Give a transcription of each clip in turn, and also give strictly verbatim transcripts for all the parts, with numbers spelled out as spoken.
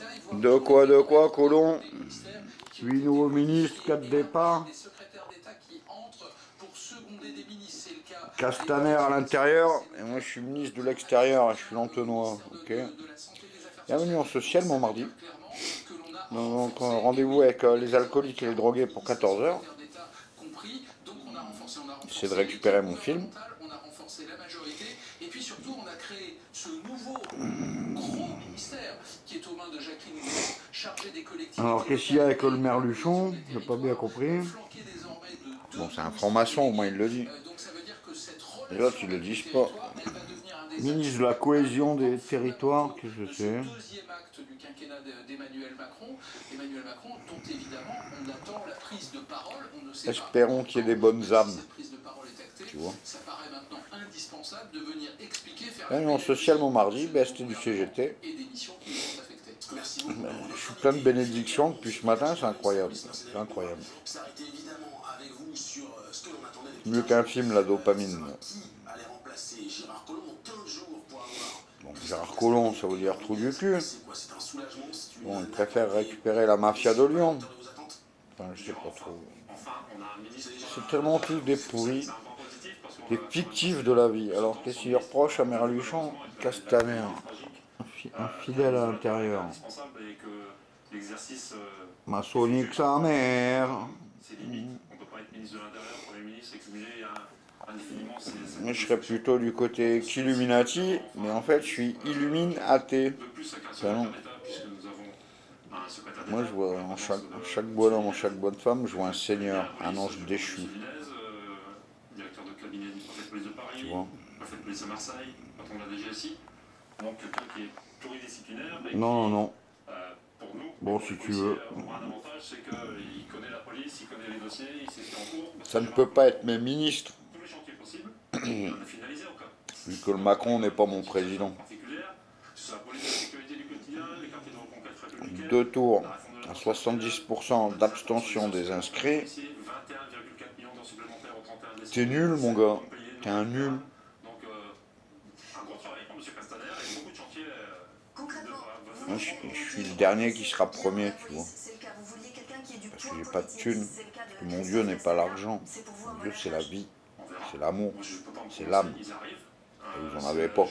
De quoi, de quoi, Colomb? huit nouveaux ministres, quatre départs. Castaner à l'intérieur, et moi je suis ministre de l'extérieur, je suis l'Antenois. Ok. Bienvenue en social, mon mardi. Donc rendez-vous avec euh, les alcooliques et les drogués pour quatorze heures. J'essaie de récupérer mon film. Et puis surtout, on a créé ce nouveau gros ministère qui est aux mains de Jacqueline Gouraud, chargé des collectivités. Alors, qu'est-ce qu'il y a avec le maire Luchon? Je n'ai pas bien compris. Bon, c'est un franc-maçon, au moins il le dit. Et l'autre, ils le disent pas. Ministre de la cohésion des territoires, qu'est-ce que c'est? Deuxième acte du quinquennat d'Emmanuel Macron. Emmanuel Macron, dont évidemment on attend la prise de parole. On ne sait pas. Espérons qu'il y ait des bonnes âmes. Tu vois. Ça paraît maintenant indispensable de venir expliquer, faire réunion sociale mon mardi, B S T du C G T. Je suis plein de bénédictions depuis ce matin, c'est incroyable. C'est incroyable. Mieux qu'un film, la dopamine. Bon, Gérard Collomb, ça veut dire trou du cul. Bon, il préfère récupérer la mafia de Lyon. Enfin, je sais pas trop. C'est tellement tous des pourris, des fictifs de la vie. Alors, qu'est-ce qu'il reproche à Merluchon? Castaner, infidèle à l'intérieur. Maçonnique sa mère. Mais je serais plutôt du côté qu'Illuminati, mais en fait je suis illumine athée. Ben non. Moi je vois en chaque, en chaque bonhomme, en chaque bonne femme, je vois un seigneur, un ange déchu. Tu vois. Non, non, non. Bon, si tu veux. Ça ne peut pas être mes ministres. Vu que le Macron n'est pas mon président. Deux tours à soixante-dix pour cent d'abstention des inscrits. T'es nul mon gars, t'es un nul. Moi, je, je suis le dernier qui sera premier, tu vois. Parce que j'ai pas de thunes. Parce que mon Dieu n'est pas l'argent. Mon Dieu c'est la vie, c'est l'amour, c'est l'âme. Et vous en avez pas.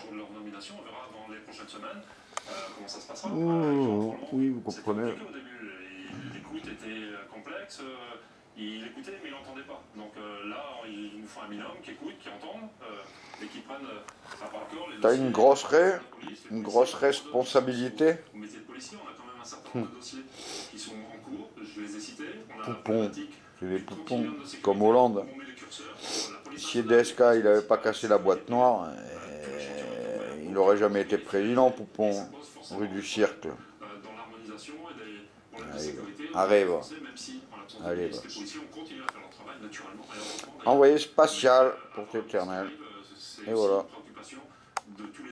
Oh, oui, vous comprenez. L'écoute était complexe, il écoutait mais il n'entendait pas. Donc euh, là, il nous faut un binôme qui écoute, qui entende, euh, et qui prenne à part le corps les. T'as une grosse ré, une grosse responsabilité. Au métier de policier, on a quand même un certain nombre de dossiers qui sont en cours, je les ai cités. Poupons, c'est des poupons, comme Hollande. Si D S K il n'avait pas cassé la boîte noire, euh, il n'aurait jamais été président, Poupon, rue du Cirque. Allez, arrive. Allez, va. Envoyé spatial pour l'éternel. Et voilà.